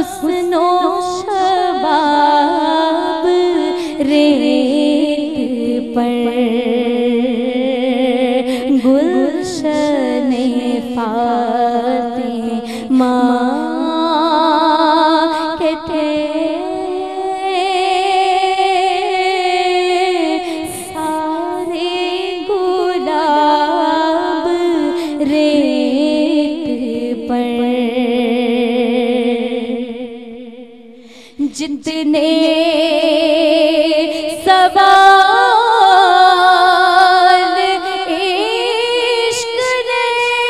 حسن و شباب ریت پر گلشن فاطمہ کے تھے سارے گلاب ریت پر جتنے سوال عشق نے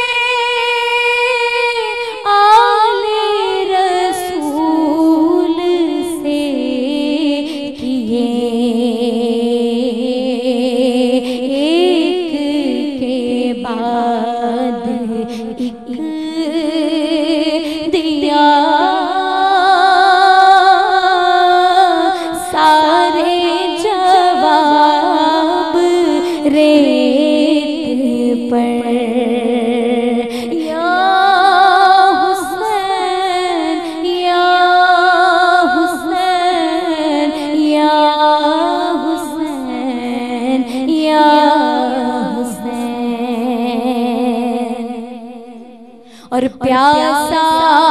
آل رسول سے کیے ایک کے بعد ایک دیا ریت پر یا حسین یا حسین یا حسین یا حسین اور پیاسا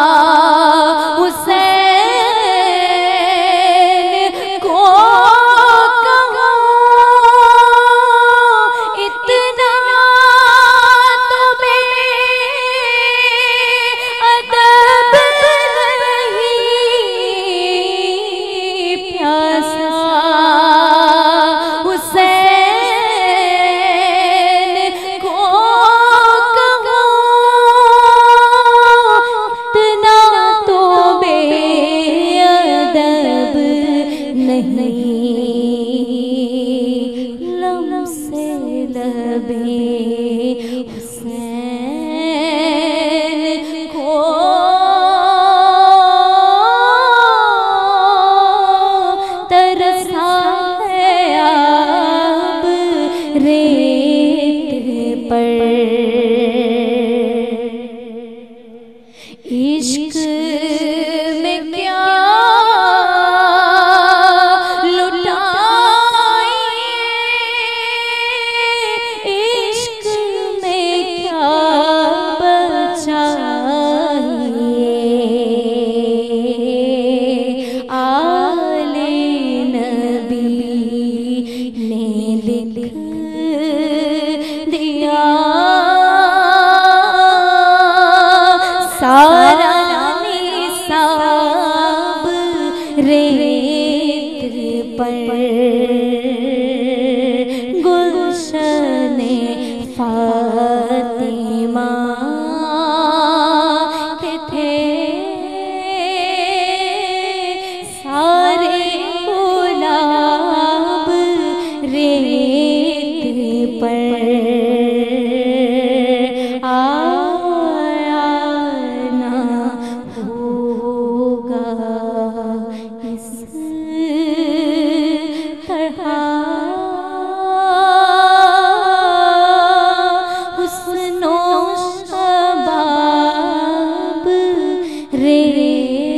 حسین حسین کو ترسا ہے اب ریت پر عشق میں کیا سارا نصاب ریت پر گلشن فاطمہ کے تھے سارے گلاب ریت پر حسن و شباب ریت